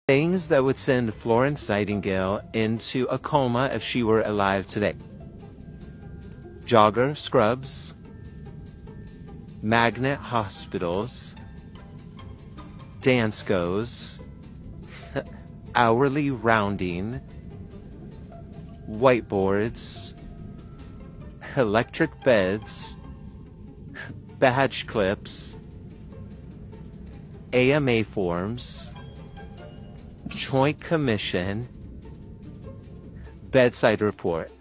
Things that would send Florence Nightingale into a coma if she were alive today. Jogger scrubs, magnet hospitals, dance goes, hourly rounding, whiteboards, electric beds, badge clips, AMA forms, joint commission, bedside report.